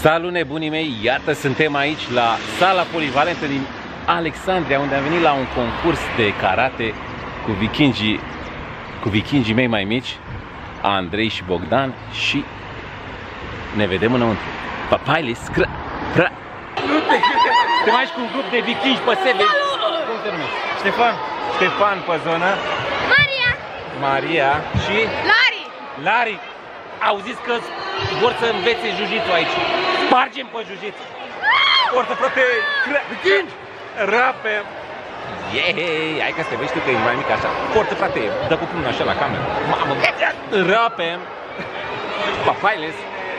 Salut nebunii mei, iată suntem aici la sala polivalentă din Alexandria, unde am venit la un concurs de karate cu vikingii mei mai mici, Andrei și Bogdan, și ne vedem înăuntru. Papailes, te mai cu un grup de vikingi pe sebe. Cum te numești? Ștefan. Ștefan pe zonă. Maria și Lari. Au zis că vor să învețe jiu-jitsu aici. Spargem pe jiu-jitsu. Forță, frate! Vikingi! Rapem! Yey! Hai că să te vezi tu că e mai mic așa. Forță, frate! Dă cu pumnul așa la cameră. Mamă! Rapem! Papailes!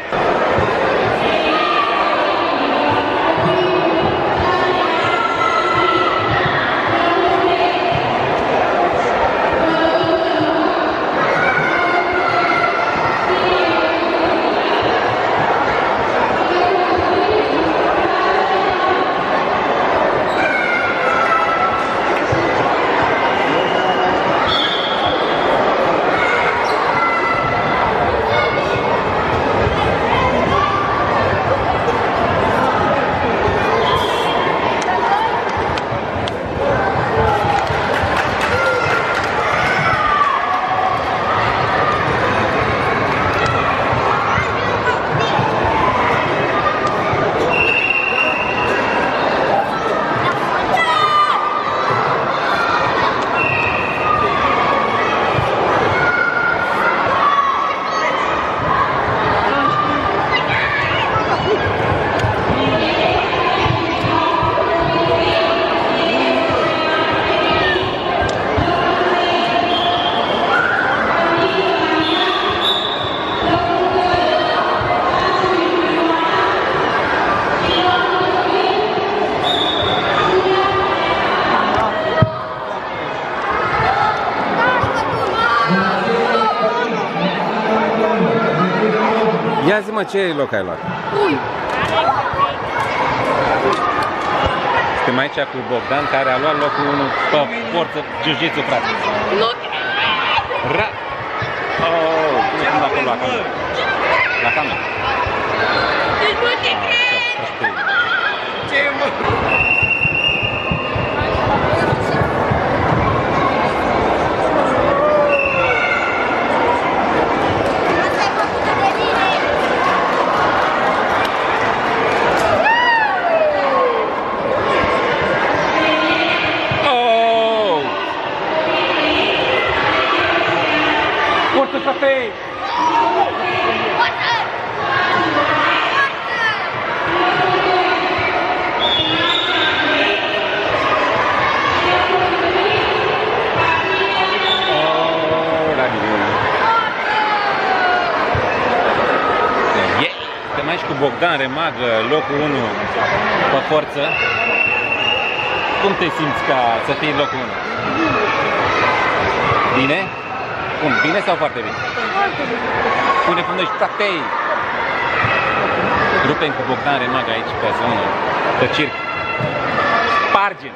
Ia zi-mă, ce loc ai luat? Suntem aici cu Bogdan, care a luat locul 1 pe forță jiu-jitsu, frate. Oh, cum e acolo la cameră? La cameră. Ce mă? Forță, frate! Suntem aici cu Bogdan Remagă, locul 1 pe forță. Cum te simți ca să fii locul 1? Bine? Cum? Bine sau foarte bine? Foarte bine. Pune până și tatei! Rupem cu Bogdan Remagă aici pe zonă de circ. Spargem!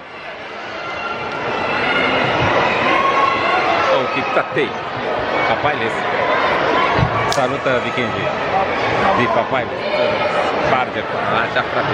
Ok, tatei! Papailes! Salută vikingii! Di Papailes! Spargem! Așa, frate!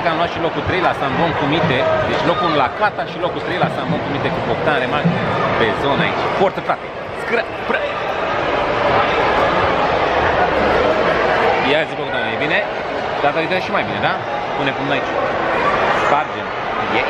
că am luat și locul 3 la Sambon cu Mite. Deci locul 1 la Cata și locul 3 la Sambon cu Mite cu Bogdan Reman pe zona aici. Forță, frate! Ia zi, Bogdan, e bine? Data viitoare și mai bine, da? Pune cum aici. Spargem. Yeah.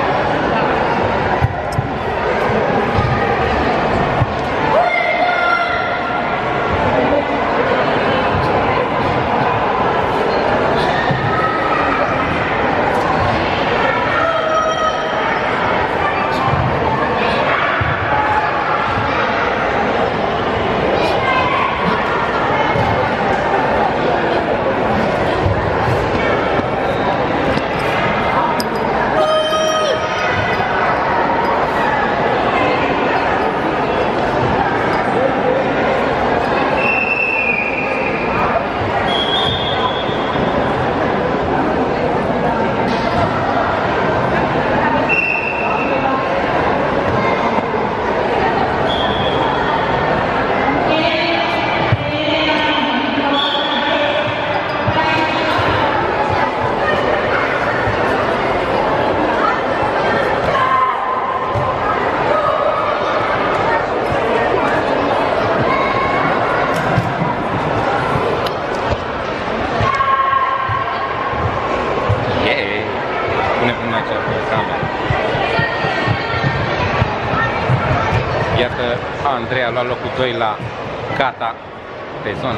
Iată, Andrei a luat locul 2 la Cata pe zonă.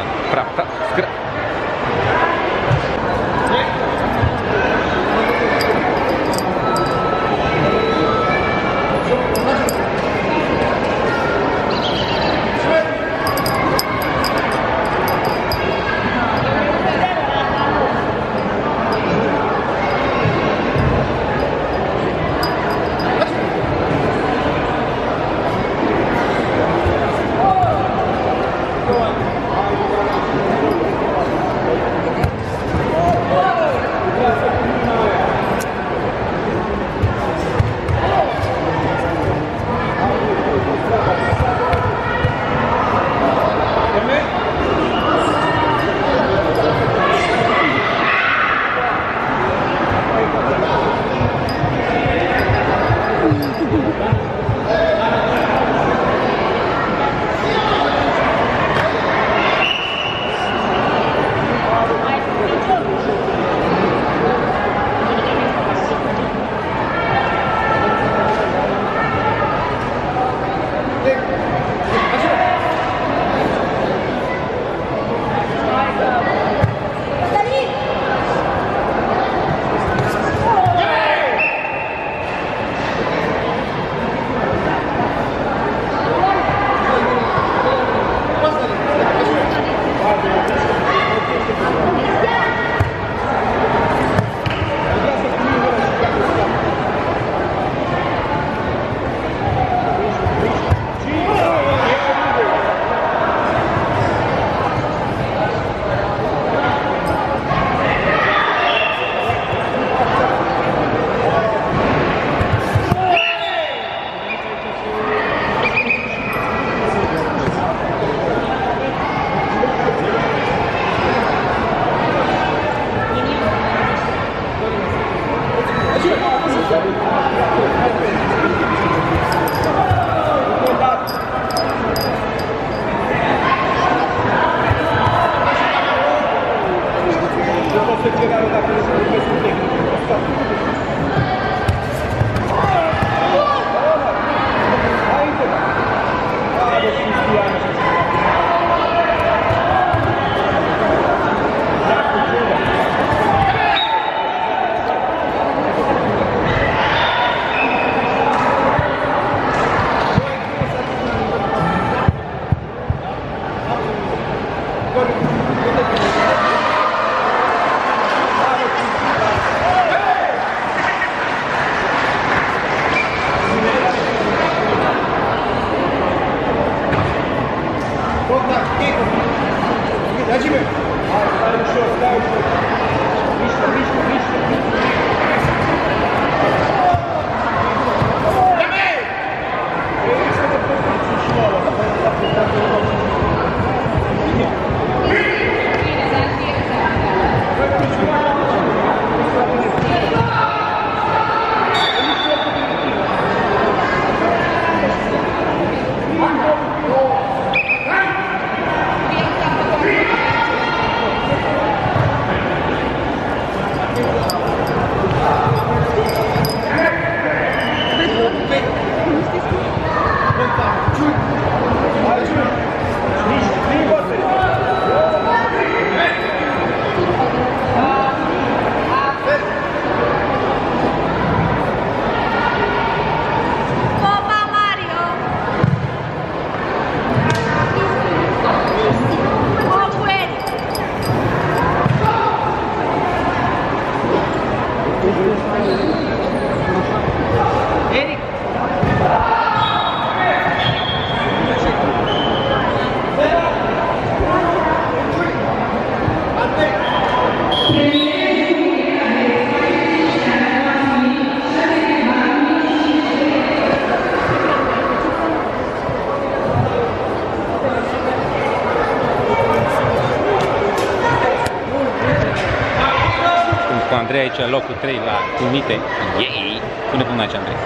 duce la locul 3 la Unite. Yay! Pune până aici, Andrei.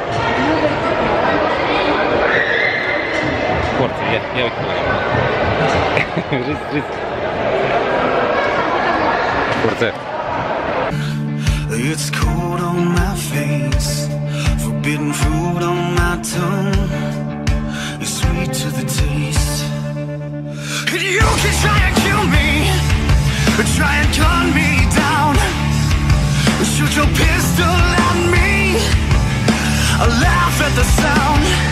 Forță, ia uite la ea. Râs. Forță. It's cold on my face, forbidden fruit on my tongue. It's sweet to the taste. And you can try and kill me, try and gun me down, shoot your pistol at me, I laugh at the sound.